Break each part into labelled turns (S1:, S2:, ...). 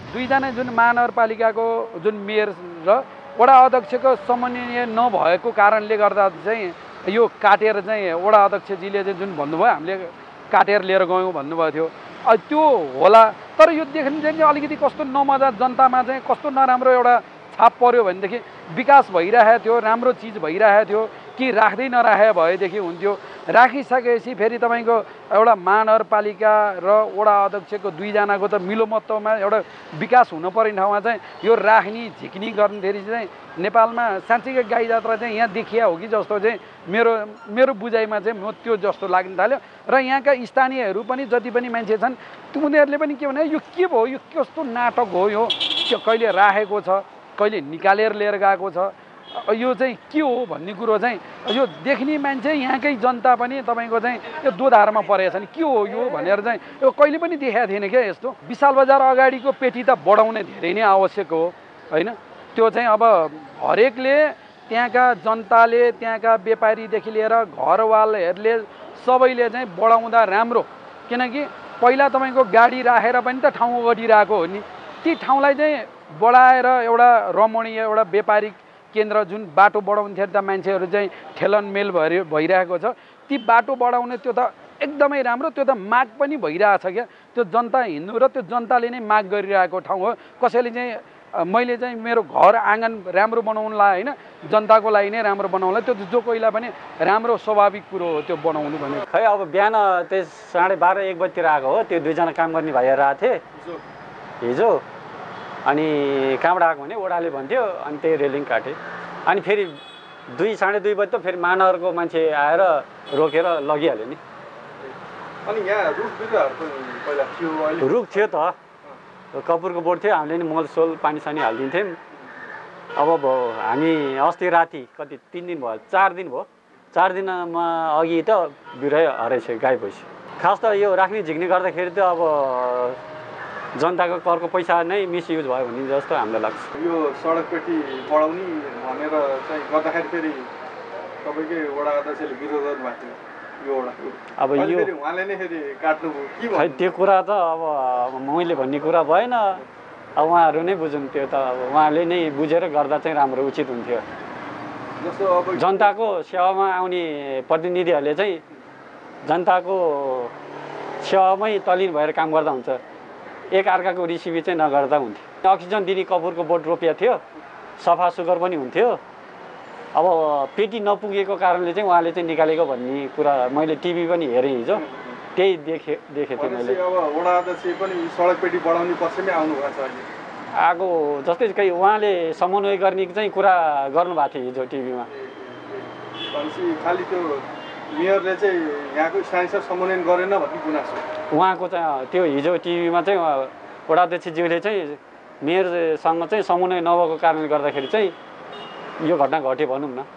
S1: दुईजना जुन महानगरपालिकाको जुन मेयर र वडा अध्यक्षको समन्वय नभएको कारणले गर्दा चाहिँ यो काटेर चाहिँ वडा अध्यक्षजीले चाहिँ जुन भन्नुभयो हामीले काटेर लिएर गयौँ भन्नुभएको थियो त्यो होला। तर यो देख्नु चाहिँ अलिकति कस्तो नमजा जनतामा चाहिँ कस्तो नराम्रो एउटा छाप पर्यो भनेदेखि विकास भइरहेको थियो, राम्रो चिज भइरहेको थियो कि राख्दै नराखे भएदेखि हुन्थ्यो। राखिसकेपछि फेरि तपाईँको एउटा महानगरपालिका र वडा अध्यक्षको दुईजनाको त मिलोमत्वमा एउटा विकास हुनुपर्ने ठाउँमा चाहिँ यो राख्ने झिक्नी गर्दाखेरि चाहिँ नेपालमा साँच्चीकै गाई जात्रा चाहिँ यहाँ देखिया हो कि जस्तो चाहिँ मेरो बुझाइमा चाहिँ म त्यो जस्तो लाग्न थाल्यो। र यहाँका स्थानीयहरू पनि जति पनि मान्छे छन् उनीहरूले पनि के भने यो के भयो, यो कस्तो नाटक हो, यो कहिले राखेको छ, कहिले निकालेर लिएर गएको छ, यो चाहिँ के हो भन्ने कुरो चाहिँ यो देख्ने मान्छे यहाँकै जनता पनि तपाईँको चाहिँ यो दोधारमा परेको छ नि के हो यो भनेर चाहिँ यो कहिले पनि देखाएको थिएन क्या। यस्तो विशाल बजार अगाडिको पेटी त बढाउने धेरै नै आवश्यक हो होइन। त्यो चाहिँ अब हरेकले त्यहाँका जनताले त्यहाँका व्यापारीदेखि लिएर घरवालाहरूले सबैले चाहिँ बढाउँदा राम्रो। किनकि पहिला तपाईँको गाडी राखेर पनि त ठाउँ ओगटिरहेको हो नि, ती ठाउँलाई चाहिँ बढाएर एउटा रमणीय एउटा व्यापारिक केन्द्र जुन बाटो बढाउँथ्यो त मान्छेहरू चाहिँ ठेलनमेल भइरहेको छ, ती बाटो बढाउने त्यो त एकदमै राम्रो, त्यो त माग पनि भइरहेछ क्या। त्यो जनता हिँड्नु र त्यो जनताले नै माग गरिरहेको ठाउँ हो। कसैले चाहिँ मैले चाहिँ मेरो घर आँगन राम्रो बनाउनुलाई होइन, जनताको लागि नै राम्रो बनाउनुलाई त्यो जो कोहीलाई पनि राम्रो स्वाभाविक कुरो हो त्यो बनाउनु भने।
S2: खै अब बिहान त्यही 12:30-1 बजीतिर आएको हो, त्यो दुईजना काम गर्ने भाइहरू आएको थिए हिजो। अनि कहाँबाट आएको भने ओडाले भन्थ्यो, अनि त्यही रेलिङ काटे। अनि फेरि 2-2:30 बजी त फेरि महानगरको मान्छे आएर रोकेर लगिहाल्यो नि।
S3: अनि यहाँ
S2: रुख थियो त, कपुरको बोट थियो, हामीले नि मलसोल पानीसानी हालिदिन्थ्यौँ। अब हामी अस्ति राति कति 3 दिन भयो, 4 दिन भयो, 4 दिनमा अघि त बिरुवा हराइछ, गाई भइसक्यो। खास त यो राख्ने झिक्ने गर्दाखेरि त अब जनताको करको पैसा नै मिसयुज भयो भन्ने जस्तो हामीलाई लाग्छ।
S3: यो सडक पेटी बढाउने भनेर चाहिँ गर्दाखेरि फेरि तपाईँकै वडा अध्यक्षले विरोध गर्नुभएको थियो यो वडाको।
S2: अब यो
S3: उहाँले नै फेरि काट्नुभयो कि
S2: खै त्यो कुरा त अब मैले भन्ने कुरा भएन, अब उहाँहरू नै बुझ्नु। त्यो त अब उहाँले नै बुझेर गर्दा चाहिँ राम्रो उचित हुन्थ्यो।
S3: जस्तो अब
S2: जनताको सेवामा आउने प्रतिनिधिहरूले चाहिँ जनताको सेवामै तल्लीन भएर काम गर्दा हुन्छ, एक अर्काको रिसिभी चाहिँ नगर्दा हुन्थ्यो। अक्सिजन दिने कपुरको बोट रोपिएको थियो, सफा सुग्घर पनि हुन्थ्यो। अब पेटी नपुगेको कारणले चाहिँ उहाँले चाहिँ निकालेको भन्ने कुरा मैले टिभी पनि हेरेँ हिजो, त्यही देखेँ थिएँ मैले।
S3: अब वडा अध्यक्ष पनि सडक पेटी बढाउने पक्षमै आउनु भएको छ अहिले
S2: आएको जस्तै कहीँ उहाँले समन्वय गर्ने चाहिँ कुरा गर्नुभएको थियो हिजो टिभीमा।
S3: भनेपछि खालि त्यो मेयरले चाहिँ यहाँको स्थानीय समन्वयन गरेन भन्ने गुनासो
S2: उहाँको चाहिँ त्यो हिजो टिभीमा चाहिँ वडा अध्यक्षज्यूले चाहिँ मेयरसँग चाहिँ समन्वय नभएको कारणले गर्दाखेरि चाहिँ यो घटना घट्यो भनौँ न।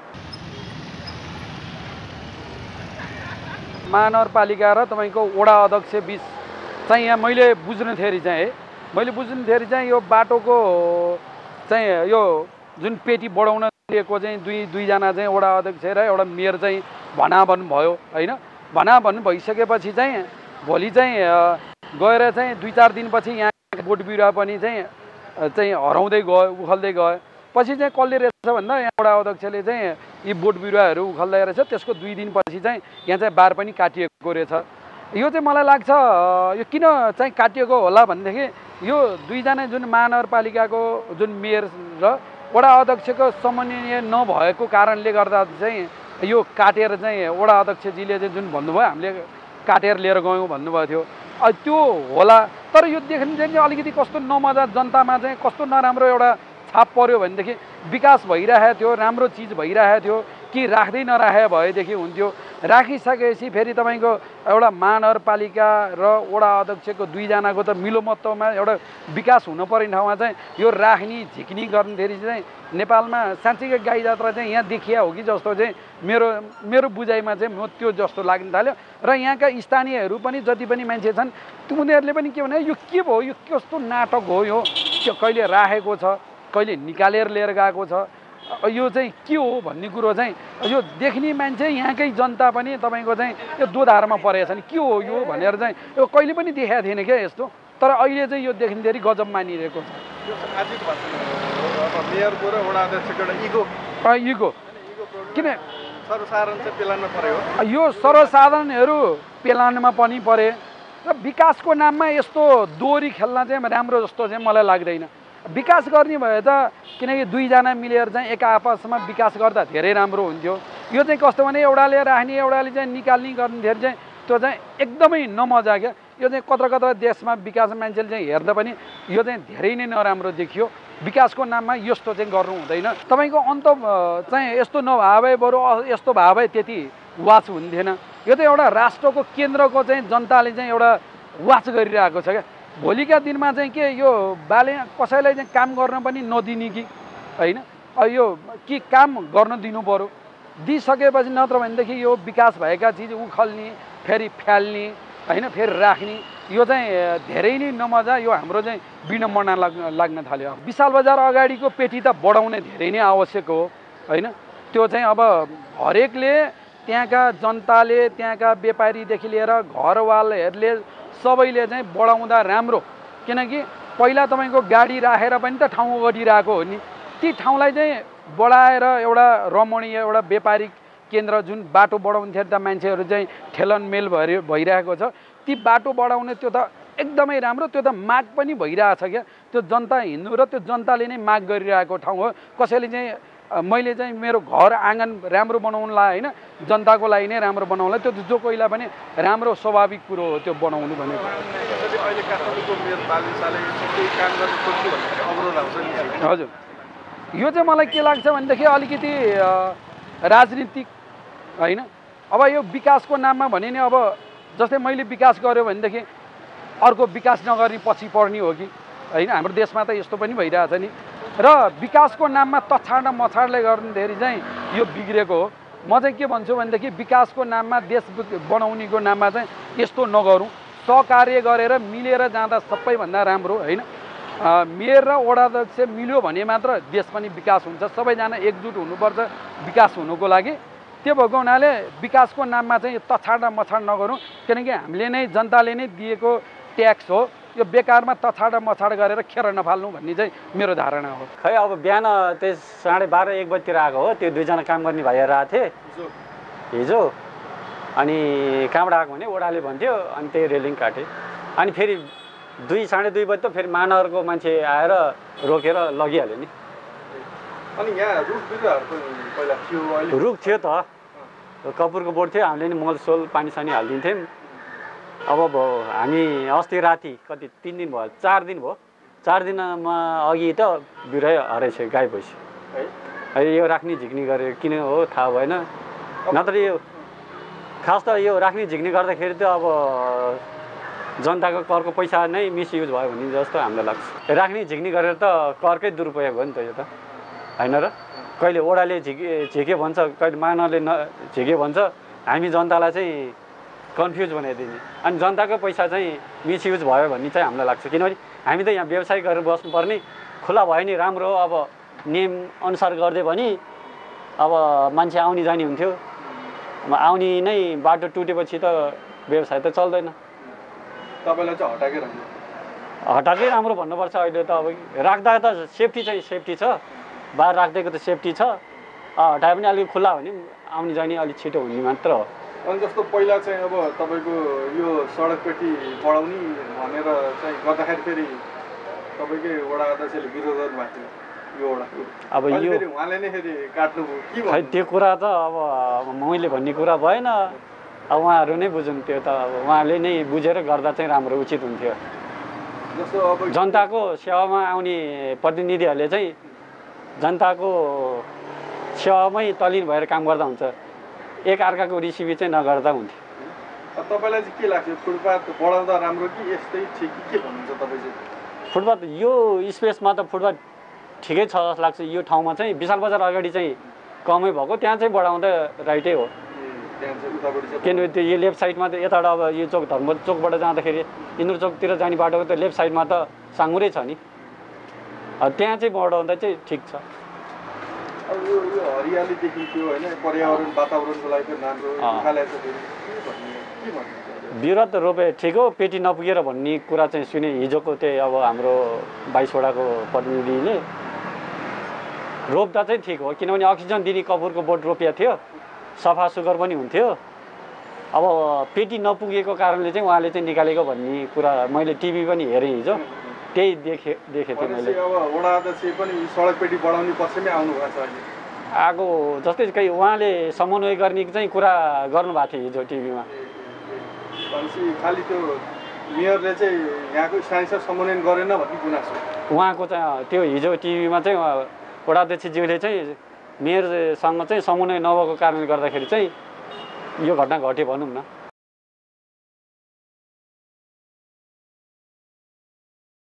S1: महानगरपालिका र तपाईँको वडा अध्यक्ष बिच चाहिँ यहाँ मैले बुझ्नुखेरि चाहिँ यो बाटोको चाहिँ यो जुन पेटी बढाउन दिएको चाहिँ दुईजना चाहिँ वडा अध्यक्ष र एउटा मेयर चाहिँ भनाभन भयो होइन। भनाभन भइसकेपछि चाहिँ भोलि चाहिँ गएर चाहिँ 2-4 दिनपछि यहाँ बोट बिरुवा पनि चाहिँ हराउँदै गयो, उखल्दै गयो। पछि चाहिँ कसले रहेछ भन्दा यहाँ वडा अध्यक्षले चाहिँ यी बोट बिरुवाहरू उखल्दै रहेछ, त्यसको 2 दिनपछि चाहिँ यहाँ चाहिँ बार पनि काटिएको रहेछ। यो चाहिँ मलाई लाग्छ यो किन चाहिँ काटिएको होला भनेदेखि यो दुईजना जुन महानगरपालिकाको जुन मेयर र वडा अध्यक्षको समन्वय नभएको कारणले गर्दा चाहिँ यो काटेर चाहिँ वडा अध्यक्षजीले चाहिँ जुन भन्नुभयो हामीले काटेर लिएर गयौँ भन्नुभएको थियो त्यो होला। तर यो देख्नु चाहिँ अलिकति कस्तो नमजा जनतामा चाहिँ कस्तो नराम्रो एउटा छाप पर्यो भनेदेखि विकास भइरहेको थियो, राम्रो चिज भइरहेको थियो कि राख्दै नराखे भएदेखि हुन्थ्यो। राखिसकेपछि फेरि तपाईँको एउटा महानगरपालिका र वडा अध्यक्षको दुईजनाको त मिलोमत्वमा एउटा विकास हुनुपर्ने ठाउँमा चाहिँ यो राख्ने झिक्नी गर्दाखेरि चाहिँ नेपालमा साँच्चीकै गाई जात्रा चाहिँ यहाँ देखिया हो कि जस्तो चाहिँ मेरो बुझाइमा चाहिँ म त्यो जस्तो लाग्न थाल्यो। र यहाँका स्थानीयहरू पनि जति पनि मान्छे छन् उनीहरूले पनि के भने यो के भयो, यो कस्तो नाटक हो, यो कहिले राखेको छ, कहिले निकालेर लिएर गएको छ, यो चाहिँ के हो भन्ने कुरो चाहिँ यो देख्ने मान्छे यहाँकै जनता पनि तपाईँको चाहिँ यो दोधारमा परेको छ नि के हो यो भनेर चाहिँ यो कहिले पनि देखाएको थिएन क्या। यस्तो तर अहिले चाहिँ यो देखिन्खेरि गजब मानिरहेको छ।
S3: यो सामाजिक भएको अब मेयरको र वडा अध्यक्षको एउटा इगो
S1: इगो किन
S3: सर्वसाधारण चाहिँ पेलानमा पऱ्यो
S1: यो सर्वसाधारणहरू पेलानमा पनि परे र विकासको नाममा यस्तो दोहोरी खेल्न चाहिँ राम्रो जस्तो चाहिँ मलाई लाग्दैन। विकास गर्ने भए त किनकि दुईजना मिलेर चाहिँ एक आपसमा विकास गर्दा धेरै राम्रो हुन्थ्यो। यो चाहिँ कस्तो भने एउटाले राख्ने एउटाले चाहिँ निकाल्ने गर्दाखेरि चाहिँ त्यो चाहिँ एकदमै नमजा क्या। यो चाहिँ कत्र कत्र देशमा विकास मान्छेले चाहिँ हेर्दा पनि यो चाहिँ धेरै नै नराम्रो देखियो। विकासको नाममा यस्तो चाहिँ गर्नु हुँदैन। तपाईँको अन्त चाहिँ यस्तो नभए भए बरु यस्तो भए भए त्यति वाच हुन्थेन। यो त एउटा राष्ट्रको केन्द्रको चाहिँ जनताले चाहिँ एउटा वाच गरिरहेको छ क्या। भोलिका दिनमा चाहिँ के यो बाले कसैलाई चाहिँ काम गर्न पनि नदिने कि होइन, यो कि काम गर्न दिनु पऱ्यो। दिइसकेपछि नत्र भनेदेखि यो विकास भएका चिज उखल्ने फेरि फ्याल्ने होइन फेरि राख्ने यो चाहिँ धेरै नै नमजा। यो हाम्रो चाहिँ विडम्बना लाग्न थाल्यो। विशाल बजार अगाडिको पेटी त बढाउने धेरै नै आवश्यक हो होइन। त्यो चाहिँ अब हरेकले त्यहाँका जनताले त्यहाँका व्यापारीदेखि लिएर घरवालाहरूले सबैले चाहिँ बढाउँदा राम्रो। किनकि पहिला तपाईँको गाडी राखेर पनि त ठाउँ गरिरहेको हो नि। ती ठाउँलाई चाहिँ बढाएर एउटा रमणीय एउटा व्यापारिक केन्द्र जुन बाटो बढाउँथ्यो त मान्छेहरू चाहिँ ठेलनमेल भइरहेको छ, ती बाटो बढाउने त्यो त एकदमै राम्रो। त्यो त माग पनि भइरहेछ क्या। त्यो जनता हिँड्नु र त्यो जनताले नै माग गरिरहेको ठाउँ हो। कसैले चाहिँ मैले चाहिँ मेरो घर आँगन राम्रो बनाउनुलाई होइन जनताको लागि नै राम्रो बनाउनुलाई त्यो जो कोहीलाई पनि राम्रो स्वाभाविक कुरो हो त्यो बनाउनु भनेको।
S3: अहिले काठमाडौँको मेयर बालिसाले काम गर्न खोज्नु भन्दाखेरि अवरोध आउँछ नि।
S1: हजुर, यो चाहिँ मलाई के लाग्छ भनेदेखि अलिकति राजनीतिक होइन। अब यो विकासको नाममा भने नि अब जस्तै मैले विकास गर्यो भनेदेखि अर्को विकास नगर्ने पछि पर्ने हो कि होइन। हाम्रो देशमा त यस्तो पनि भइरहेछ नि। र विकासको नाममा तछाड मछाडले गर्दाखेरि चाहिँ यो बिग्रेको हो। म चाहिँ के भन्छु भनेदेखि विकासको नाममा देश बनाउनेको नाममा चाहिँ यस्तो नगरौँ। सहकार्य गरेर मिलेर जाँदा सबैभन्दा राम्रो होइन। मेयर र वडा अध्यक्ष मिल्यो भने मात्र देश पनि विकास हुन्छ। सबैजना एकजुट हुनुपर्छ विकास हुनुको लागि। त्यो भएको हुनाले विकासको नाममा चाहिँ तछाड मछाड नगरौँ। किनकि हामीले नै जनताले नै दिएको ट्याक्स हो। यो बेकारमा तछाड मछाड गरेर खेर नफाल्नु भन्ने चाहिँ मेरो धारणा हो।
S2: खै अब बिहान त्यस 12:30-1 बजीतिर आएको हो। त्यो दुईजना काम गर्ने भाइहरू आएको थिए हिजो। अनि कहाँबाट आएको भने वडाले भन्थ्यो अनि त्यही रेलिङ काटे। अनि फेरि 2-2:30 बजी त फेरि महानगरको मान्छे आएर रोकेर लगिहाल्यो नि।
S3: अनि यहाँ रुख बिरुवाहरूको पहिला थियो अहिले
S2: रुख थियो त कपुरको बोट थियो। हामीले नि मलसोल पानीसानी हालिदिन्थ्यौँ। अब हामी अस्ति राति कति 3 दिन भयो 4 दिन भयो। 4 दिनमा अघि त बिरुवा हराइछ गाई भइसक्यो है। अहिले यो राख्ने झिक्ने गरे किन हो थाहा भएन। नत्र यो खास त यो राख्ने झिक्ने गर्दाखेरि त अब जनताको करको पैसा नै मिसयुज भयो भन्ने जस्तो हामीलाई लाग्छ। राख्ने झिक्ने गरेर त करकै दुरुपयोग हो नि त यो त होइन र। कहिले ओडाले झिके भन्छ, कहिले महानगरले झिके भन्छ। हामी जनतालाई चाहिँ कन्फ्युज बनाइदिने। अनि जनताको पैसा चाहिँ मिसयुज भयो भन्ने चाहिँ हामीलाई लाग्छ। किनभने हामी त यहाँ व्यवसाय गरेर बस्नुपर्ने। खुला भयो नि राम्रो हो। अब नियम अनुसार गरिदियो भने अब मान्छे आउने जाने हुन्थ्यो। आउने नै बाटो टुटेपछि त व्यवसाय त चल्दैन।
S3: तपाईँलाई चाहिँ हटाएकै राम्रो
S2: हटाएकै राम्रो भन्नुपर्छ। अहिले त अब राख्दा त सेफ्टी चाहिँ सेफ्टी छ। बाहिर राखिदिएको त सेफ्टी छ। हटाए पनि अलिक खुल्ला भने आउने जाने अलिक छिटो हुने मात्र हो।
S3: अनि जस्तो पहिला चाहिँ अब तपाईँको यो सडकपेटी बढाउने भनेर चाहिँ गर्दाखेरि फेरि तपाईँकै वडा अध्यक्षले विरोध गर्नुभएको थियो यो वडाको।
S2: अब यो
S3: उहाँले नै फेरि काट्नुभयो कि
S2: खै त्यो कुरा त अब मैले भन्ने कुरा भएन। अब उहाँहरू नै बुझ्नु। त्यो त अब उहाँले नै बुझेर गर्दा चाहिँ राम्रो उचित हुन्थ्यो।
S3: जस्तो अब
S2: जनताको सेवामा आउने प्रतिनिधिहरूले चाहिँ जनताको सेवामै तल्लीन भएर काम गर्दा हुन्छ। एक अर्काको रिसिभी चाहिँ नगर्दा हुन्थ्यो।
S3: तपाईँलाई चाहिँ के लाग्छ फुटपाथ बढाउँदा राम्रो कि यस्तै ठिक के भन्नुहुन्छ तपाईँ चाहिँ?
S2: फुटपाथ यो स्पेसमा त फुटपाथ ठिकै छ जस्तो लाग्छ। यो ठाउँमा चाहिँ विशाल बजार अगाडि चाहिँ कमै भएको, त्यहाँ चाहिँ बढाउँदा राइटै हो। किनभने त्यो यो लेफ्ट साइडमा त यताबाट अब यो चोक धर्म चोकबाट जाँदाखेरि इन्द्र चोकतिर जाने बाटोको त लेफ्ट साइडमा त साँगुरै छ नि। त्यहाँ चाहिँ बढाउँदा चाहिँ ठिक छ।
S3: अब यो हरियाली देखिन्थ्यो होइन, पर्यावरण वातावरणको लागि पनि राम्रो उखालेको थियो, के भन्नुहुन्छ?
S2: बिरुवा त रोपे ठिक हो, पेटी नपुगेर भन्ने कुरा चाहिँ सुने हिजोको त्यही अब हाम्रो 22 वडाको प्रतिनिधिले रोप्दा चाहिँ ठिक हो, किनभने अक्सिजन दिने कपुरको बोट रोपिएको थियो, सफा सुग्घर पनि हुन्थ्यो। अब पेटी नपुगेको कारणले चाहिँ उहाँले चाहिँ निकालेको भन्ने कुरा मैले टिभी पनि हेरेँ हिजो, त्यही देखेको थिएँ मैले।
S3: अब वडा अध्यक्ष पनि सडक पेटी बढाउने पक्षमै आउनु भएको छ अहिले
S2: आएको जस्तै कहीँ उहाँले समन्वय गर्ने चाहिँ कुरा गर्नुभएको थियो हिजो टिभीमा।
S3: भनेपछि खालि त्यो मेयरले चाहिँ यहाँको स्थानीय समन्वयन गरेन भन्ने गुनासो
S2: उहाँको चाहिँ त्यो हिजो टिभीमा चाहिँ वडा अध्यक्षज्यूले चाहिँ मेयरसँग चाहिँ समन्वय नभएको कारणले गर्दाखेरि चाहिँ यो घटना घट्यो भनौँ न।